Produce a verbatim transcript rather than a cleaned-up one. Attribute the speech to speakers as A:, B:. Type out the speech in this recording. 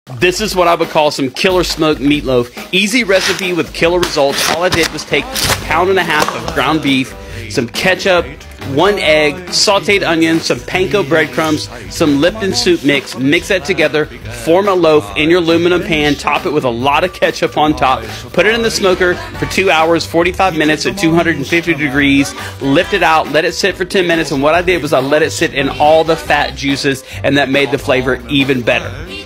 A: This is what I would call some killer smoked meatloaf. Easy recipe with killer results. All I did was take a pound and a half of ground beef, some ketchup, one egg, sauteed onions, some panko breadcrumbs, some Lipton soup mix, mix that together, form a loaf in your aluminum pan, top it with a lot of ketchup on top, put it in the smoker for two hours, forty-five minutes at two hundred fifty degrees, lift it out, let it sit for ten minutes, and what I did was I let it sit in all the fat juices, and that made the flavor even better.